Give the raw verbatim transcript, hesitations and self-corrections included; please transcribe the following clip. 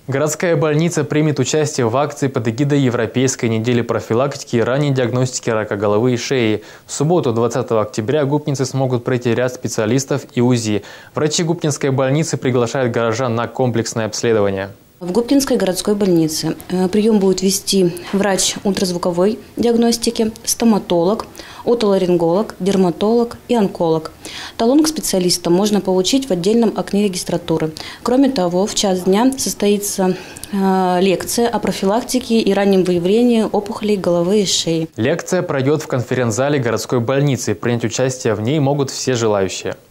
Городская больница примет участие в акции под эгидой Европейской недели профилактики и ранней диагностики рака головы и шеи. В субботу, двадцатого октября, губкинцы смогут пройти ряд специалистов и УЗИ. Врачи Губкинской больницы приглашают горожан на комплексное обследование. В Губкинской городской больнице прием будет вести врач ультразвуковой диагностики, стоматолог, отоларинголог, дерматолог и онколог. Талон к специалистам можно получить в отдельном окне регистратуры. Кроме того, в час дня состоится э, лекция о профилактике и раннем выявлении опухолей головы и шеи. Лекция пройдет в конференц-зале городской больницы. Принять участие в ней могут все желающие.